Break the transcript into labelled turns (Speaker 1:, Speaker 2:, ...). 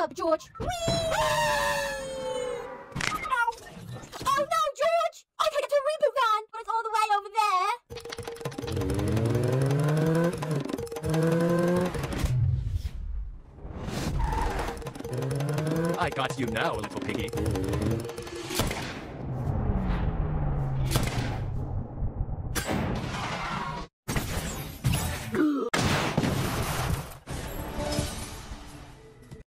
Speaker 1: up, George. Whee! Ow. Oh no, George! I can't get to a reboot van, but it's all the way over
Speaker 2: I got you now, little piggy.